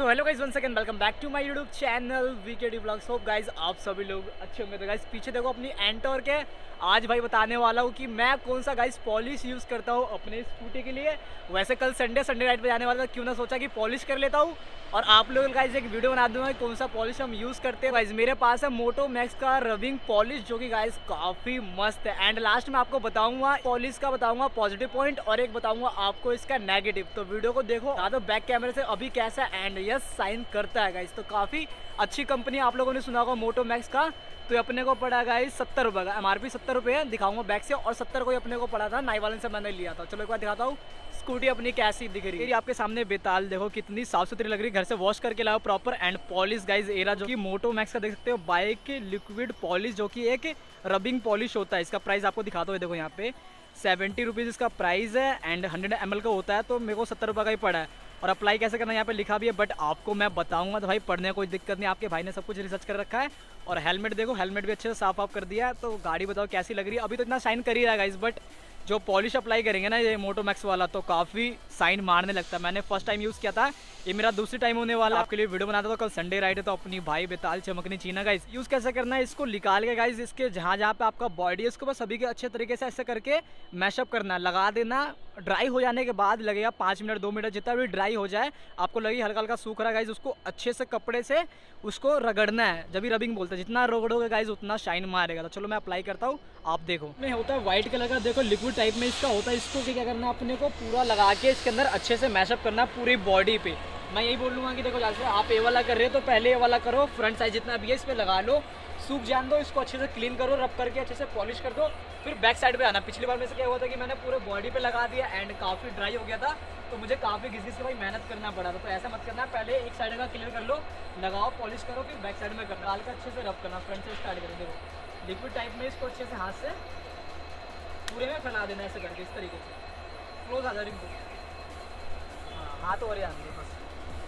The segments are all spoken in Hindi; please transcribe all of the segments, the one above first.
So hello guys, one second welcome back to my YouTube channel VKD blogs. Hope guys आप सभी लोग अच्छे होंगे। तो गाइस पीछे देखो अपनी एंटोर के आज भाई बताने वाला हूँ कि मैं कौन सा गाइस पॉलिश यूज़ करता हूँ अपने स्कूटी के लिए। वैसे कल संडे राइड पे जाने वाला था, क्यों ना सोचा कि पॉलिश कर लेता हूँ और आप लोग गाइस एक वीडियो बना दूंगा कौन सा पॉलिश हम यूज़ करते हैं। गाइस मेरे पास है मोटो मैक्स का रबिंग पॉलिश, जो कि गाइस काफ़ी मस्त है। एंड लास्ट में आपको बताऊंगा पॉलिश का, बताऊंगा पॉजिटिव पॉइंट और एक बताऊंगा आपको इसका नेगेटिव। तो वीडियो को देखो तो बैक कैमरे से अभी कैसा एंड यस साइन करता है गाइस। तो काफ़ी अच्छी कंपनी, आप लोगों ने सुना होगा मोटो मैक्स का। तो अपने को पड़ा गाइस 70 रुपये का, MRP 70 रुपये है, दिखाऊंगा बैक से। और 70 को अपने को पड़ा था, नाई वाले से मैंने लिया था। चलो एक बार दिखाता हूँ स्कूटी अपनी कैसी दिख रही है। आपके सामने बेताल देखो कितनी साफ सुथरी लग रही है, घर से वॉश करके लाओ प्रॉपर। एंड पॉलिश गाइस एरा जो कि मोटो मैक्स का देख सकते हो, बाइक लिक्विड पॉलिश, जो कि एक रबिंग पॉलिश होता है। इसका प्राइस आपको दिखाता हूँ, देखो यहाँ पे 70 रुपीज़ इसका प्राइस है एंड 100 ml का होता है। तो मेरे को 70 रुपये का ही पड़ा है। और अप्लाई कैसे करना है यहाँ पे लिखा भी है, बट आपको मैं बताऊंगा। तो भाई पढ़ने में कोई दिक्कत नहीं, आपके भाई ने सब कुछ रिसर्च कर रखा है। और हेलमेट देखो, हेलमेट भी अच्छे से साफ कर दिया है। तो गाड़ी बताओ कैसी लग रही है। अभी तो इतना शाइन कर ही रहा है गाइस, बट जो पॉलिश अप्लाई करेंगे ना ये मोटो मैक्स वाला, तो काफ़ी साइन मारने लगता है। मैंने फर्स्ट टाइम यूज़ किया था, ये मेरा दूसरी टाइम होने वाला। आपके लिए वीडियो बनाता था, कल संडे राइड है तो अपनी भाई बेताल चमकनी चीना। गाइस यूज़ कैसे करना है, इसको निकाल के गाइस इसके जहाँ जहाँ पे आपका बॉडी है उसको बस सभी के अच्छे तरीके से ऐसे करके मैशअप करना है, लगा देना। ड्राई हो जाने के बाद लगेगा 5 मिनट 2 मिनट, जितना भी ड्राई हो जाए आपको लगे हल्का हल्का सूख रहा है गाइस, उसको अच्छे से कपड़े से उसको रगड़ना है। जब भी रबिंग बोलते हैं, जितना रगड़ोगे गाइस उतना शाइन मारेगा। तो चलो मैं अप्लाई करता हूँ, आप देखो। में होता है व्हाइट कलर का, देखो लिक्विड टाइप में इसका होता है। इसको क्या करना है, अपने को पूरा लगा के इसके अंदर अच्छे से मैशअप करना है पूरी बॉडी पे। मैं यही बोलूँगा कि देखो जैसे आप ए वाला कर रहे हो तो पहले ए वाला करो, फ्रंट साइड जितना भी है इस पर लगा लो, सूख जान दो, इसको अच्छे से क्लीन करो, रब करके अच्छे से पॉलिश कर दो, फिर बैक साइड पे आना। पिछली बार में से क्या हुआ था कि मैंने पूरे बॉडी पे लगा दिया एंड काफ़ी ड्राई हो गया था, तो मुझे काफ़ी घिस के भाई मेहनत करना पड़ा था। तो ऐसा मत करना, पहले एक साइड का क्लियर कर लो, लगाओ पॉलिश करो, फिर बैक साइड में करना, डाल कर अच्छे से रब करना। फ्रंट से स्टार्ट करो, देखो लिक्विड टाइप में इसको अच्छे से हाथ से पूरे में फैला देना, ऐसे करके इस तरीके से क्लोज आ जाए। हाँ हाथ और आने दो बस,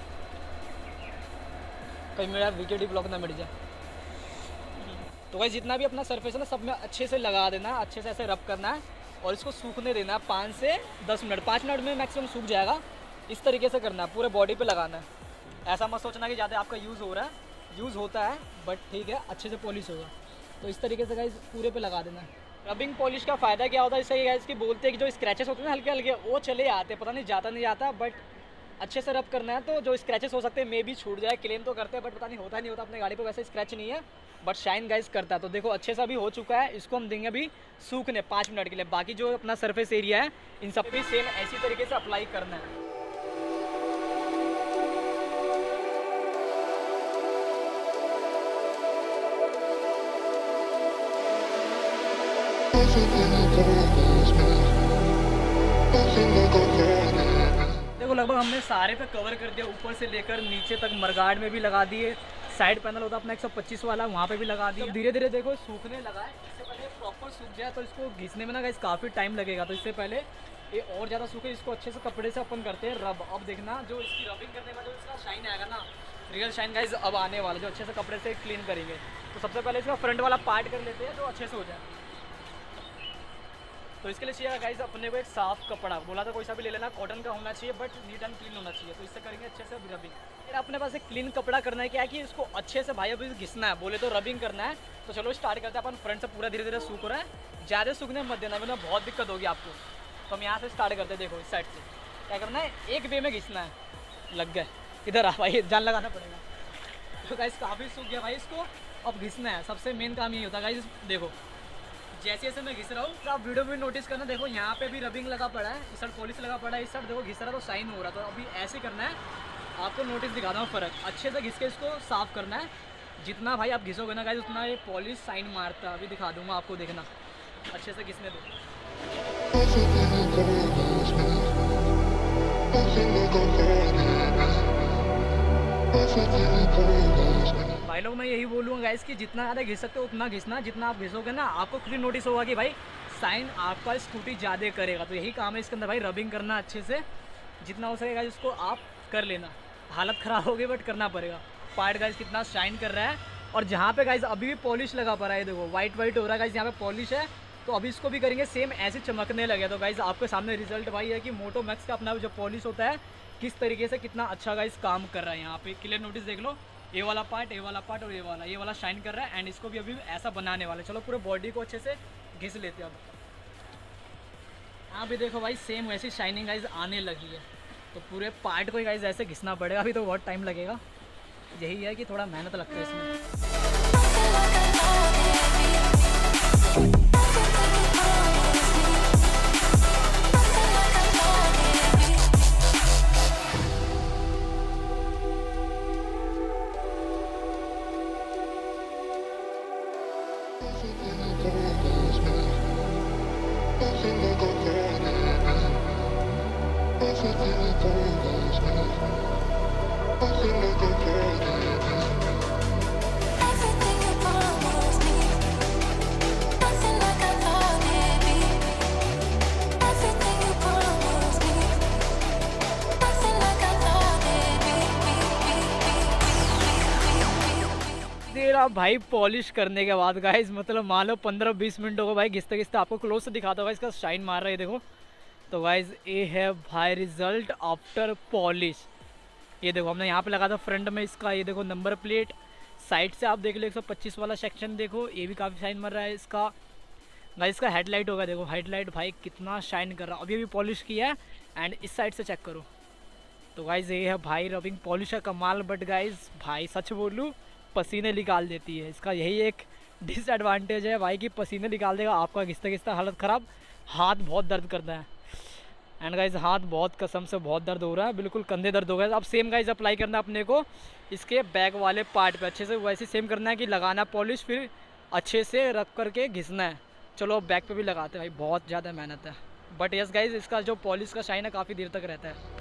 कहीं मेरा वीकेडी ब्लॉग ना मिट जाए। तो भाई जितना भी अपना सरफेस है ना, सब में अच्छे से लगा देना, अच्छे से ऐसे रब करना है और इसको सूखने देना 5 से 10 मिनट। 5 मिनट में मैक्सिमम सूख जाएगा। इस तरीके से करना है, पूरे बॉडी पे लगाना है। ऐसा मत सोचना कि ज़्यादा आपका यूज़ हो रहा है, यूज़ होता है बट ठीक है, अच्छे से पॉलिश होगा। तो इस तरीके से गाइस पूरे पे लगा देना है। रबिंग पॉलिश का फ़ायदा क्या होता है, इससे गाइस कि बोलते हैं कि जो स्क्रैचेस होते हैं ना हल्के हल्के, वो चले आते, पता नहीं जाता नहीं जाता, बट अच्छे से रब करना है तो जो स्क्रैचेस हो सकते हैं मे भी छूट जाए। क्लेम तो करते हैं बट पता नहीं होता नहीं होता। अपने गाड़ी पे वैसे स्क्रैच नहीं है बट शाइन गाइस करता है। तो देखो अच्छे से भी हो चुका है, इसको हम देंगे अभी सूखने 5 मिनट के लिए। बाकी जो अपना सरफेस एरिया है इन सब भी सेम ऐसी तरीके से अप्लाई करना है। देखो लगभग हमने सारे पे कवर कर दिया, ऊपर से लेकर नीचे तक। मरगार्ड में भी लगा दिए, साइड पैनल होता है अपना 125 वाला, वहाँ पे भी लगा दिया। धीरे धीरे देखो सूखने लगा है। इससे पहले प्रॉपर सूख जाए तो इसको घिसने में ना गाइस काफ़ी टाइम लगेगा। तो इससे पहले ये और ज़्यादा सूखे, इसको अच्छे से कपड़े से अपन करते हैं रब। अब देखना जो इसकी रबिंग करने का जो इसका शाइन आएगा ना, रियल शाइन गाइस अब आने वाला, जो अच्छे से कपड़े से क्लीन करेंगे। तो सबसे पहले इसका फ्रंट वाला पार्ट कर लेते हैं जो अच्छे से हो जाए। तो इसके लिए चाहिए गाइस अपने को एक साफ कपड़ा, बोला था कोई सा भी ले लेना, कॉटन का होना चाहिए बट नीट एंड क्लीन होना चाहिए। तो इससे करेंगे अच्छे से रबिंग। फिर अपने पास एक क्लीन कपड़ा करना है, क्या है कि इसको अच्छे से भाई अभी घिसना है, बोले तो रबिंग करना है। तो चलो स्टार्ट करते हैं। अपन फ्रंट से पूरा धीरे धीरे सूख रहा है, ज़्यादा सूखने मत देना वरना बहुत दिक्कत होगी आपको। तो हम यहाँ से स्टार्ट करते हैं। देखो इस साइड से क्या करना है, एक वे में घिसना है। लग गए, इधर आ भाई, जान लगाना पड़ेगा। तो गाइस काफ़ी सूख गया भाई, इसको अब घिसना है। सबसे मेन काम यही होता है गाइस। देखो जैसे जैसे मैं घिस रहा हूँ तो आप वीडियो में नोटिस करना, देखो यहाँ पे भी रबिंग लगा पड़ा है, इस साइड पॉलिश लगा पड़ा है, इस साइड देखो घिस रहा है तो शाइन हो रहा है। तो अभी ऐसे करना है, आपको नोटिस दिखाता हूँ फ़र्क। अच्छे से घिस के इसको साफ़ करना है। जितना भाई आप घिसोगे ना गाइस उतना ये पॉलिश शाइन मारता है। अभी दिखा दूँगा आपको, देखना अच्छे से घिसने दो। भाई लोग मैं यही बोलूँगा गाइस कि जितना ज़्यादा घिस सकते हो उतना घिसना। जितना आप घिसोगे ना आपको खुद ही नोटिस होगा कि भाई साइन आपका स्कूटी ज़्यादा करेगा। तो यही काम है इसके अंदर भाई, रबिंग करना अच्छे से, जितना हो सकेगा इसको आप कर लेना। हालत ख़राब होगी बट करना पड़ेगा। पार्ट गाइस कितना शाइन कर रहा है। और जहाँ पे गाइस अभी भी पॉलिश लगा पड़ा है, देखो वाइट वाइट हो रहा है गाइस, यहाँ पे पॉलिश है तो अभी इसको भी करेंगे सेम ऐसे चमकने लगे। तो गाइज़ आपके सामने रिजल्ट भाई है कि मोटो मैक्स का अपना जो पॉलिश होता है किस तरीके से कितना अच्छा गाइज़ काम कर रहा है। यहाँ पे क्लियर नोटिस देख लो, ये वाला पार्ट और ये वाला शाइन कर रहा है। एंड इसको भी अभी ऐसा बनाने वाला है। चलो पूरे बॉडी को अच्छे से घिस लेते हैं। अब यहाँ भी देखो भाई सेम वैसी शाइनिंग गाइज़ आने लगी है। तो पूरे पार्ट को गाइज़ ऐसे घिसना पड़ेगा, अभी तो बहुत टाइम लगेगा। यही है कि थोड़ा मेहनत लगता है इसमें। तेरा भाई पॉलिश करने के बाद गाइस मतलब मान लो 15-20 मिनटों को भाई घिसते घिसते आपको क्लोज से दिखाता होगा इसका शाइन मार रहा है देखो। तो गाइस ये है भाई रिजल्ट आफ्टर पॉलिश। ये देखो हमने यहाँ पे लगा था फ्रंट में इसका, ये देखो नंबर प्लेट। साइड से आप देख लो 125 वाला सेक्शन देखो, ये भी काफ़ी शाइन मार रहा है इसका। गाइस इसका हेडलाइट होगा देखो, हेडलाइट भाई कितना शाइन कर रहा है। अभी अभी पॉलिश किया है। एंड इस साइड से चेक करो। तो गाइस ये है भाई रबिंग पॉलिश का कमाल। बट गाइस भाई सच बोलूँ पसीने निकाल देती है। इसका यही एक डिसएडवांटेज है भाई कि पसीने निकाल देगा आपका घिसते घिसते हालत ख़राब, हाथ बहुत दर्द करता है। एंड गाइज हाथ बहुत कसम से बहुत दर्द हो रहा है, बिल्कुल कंधे दर्द हो गए। अब सेम गाइज अप्लाई करना है अपने को इसके बैक वाले पार्ट पे अच्छे से, वैसे सेम करना है कि लगाना पॉलिश फिर अच्छे से रख करके घिसना है। चलो अब बैक पे भी लगाते हैं भाई, बहुत ज़्यादा मेहनत है। बट यस गाइज इसका जो पॉलिश का शाइन है काफ़ी देर तक रहता है।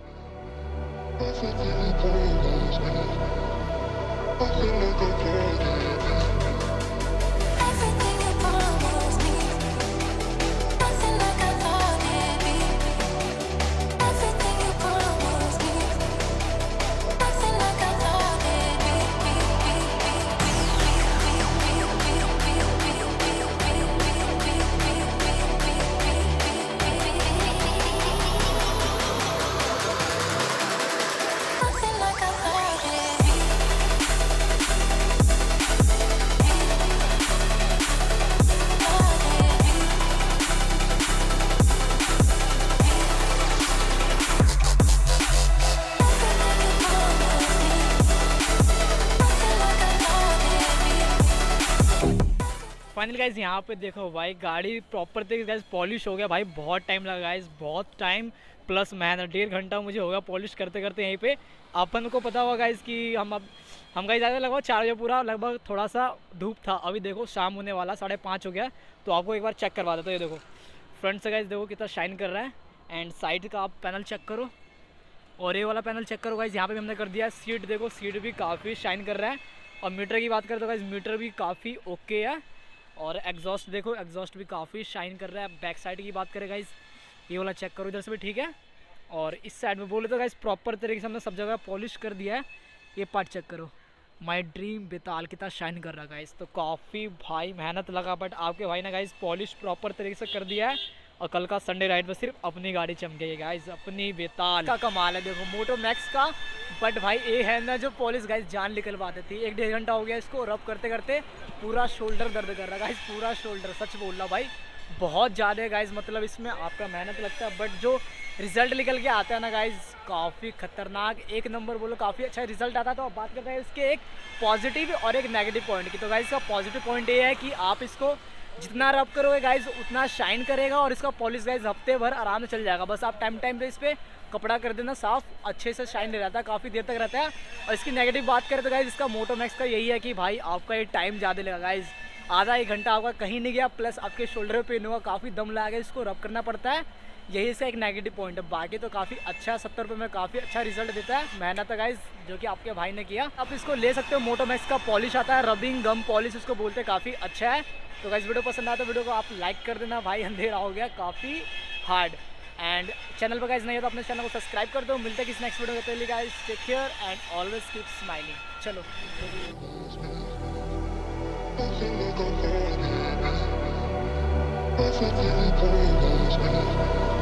फाइनल गाइज यहाँ पे देखो भाई गाड़ी प्रॉपर तरीके गाइज पॉलिश हो गया भाई। बहुत टाइम लगा गाइज, बहुत टाइम प्लस मेहनत, 1.5 घंटा मुझे होगा पॉलिश करते करते। यहीं पे अपन को पता होगा गाइज कि हम गाइज आए लगभग 4 बजे पूरा, लगभग थोड़ा सा धूप था। अभी देखो शाम होने वाला 5:30 हो गया। तो आपको एक बार चेक करवा देता हूँ। ये देखो फ्रंट से गाइज देखो कितना शाइन कर रहा है। एंड साइड का आप पैनल चेक करो और ये वाला पैनल चेक करो गाइज। यहाँ पे भी हमने कर दिया है। सीट देखो, सीट भी काफ़ी शाइन कर रहा है। और मीटर की बात करें तो गाइज मीटर भी काफ़ी ओके है। और एग्जॉस्ट देखो, एग्जॉस्ट भी काफ़ी शाइन कर रहा है। बैक साइड की बात करें गाइज, ये वाला चेक करो, इधर से भी ठीक है। और इस साइड में बोले तो गाइज प्रॉपर तरीके से हमने सब जगह पॉलिश कर दिया है। ये पार्ट चेक करो, माई ड्रीम बेताल कितना शाइन कर रहा है गाइज। तो काफ़ी भाई मेहनत लगा, बट आपके भाई ने गाइज पॉलिश प्रॉपर तरीके से कर दिया है। और कल का संडे राइड में सिर्फ अपनी गाड़ी चमकेगी गाइज, अपनी बेताल का कमाल है। देखो मोटो मैक्स का। बट भाई ये है ना जो पॉलिश गाइज जान निकलवा देती है। 1-1.5 घंटा हो गया इसको रब करते करते, पूरा शोल्डर दर्द कर रहा है गाइज, पूरा शोल्डर। सच बोल रहा भाई बहुत ज़्यादा है गाइज, मतलब इसमें आपका मेहनत लगता है। बट जो रिजल्ट निकल के आता है ना गाइज काफ़ी खतरनाक, एक नंबर बोलो, काफ़ी अच्छा रिजल्ट आता है। तो अब बात करते हैं इसके एक पॉजिटिव और एक नेगेटिव पॉइंट की। तो गाइज का पॉजिटिव पॉइंट ये है कि आप इसको जितना रब करोगे गाइज उतना शाइन करेगा। और इसका पॉलिश गाइज हफ्ते भर आराम से चल जाएगा। बस आप टाइम पे इस पर कपड़ा कर देना साफ, अच्छे से शाइन रहता है, काफ़ी देर तक रहता है। और इसकी नेगेटिव बात करें तो गाइज इसका मोटो मैक्स का यही है कि भाई आपका ये टाइम ज़्यादा लगेगा गाइज, आधा 1 घंटा आपका कहीं नहीं गया। प्लस आपके शोल्डर पे पेन होगा, काफ़ी दम लगा के इसको रब करना पड़ता है। यही इसका एक नेगेटिव पॉइंट है। बाकी तो काफ़ी अच्छा, 70 रुपये में काफ़ी अच्छा रिजल्ट देता है। मेहनत है गाइज जो कि आपके भाई ने किया। आप इसको ले सकते हो। मोटो मैक्स का पॉलिश आता है, रबिंग गम पॉलिश इसको बोलते हैं, काफ़ी अच्छा है। तो गाइज वीडियो पसंद आया तो वीडियो को आप लाइक कर देना भाई, अंधेरा हो गया काफ़ी हार्ड। एंड चैनल पर गाइज नहीं है तो अपने चैनल को सब्सक्राइब कर दो। मिलते हैं किस नेक्स्ट वीडियो के लिए guys, take care and always keep smiling. चलो। I think you can play those games.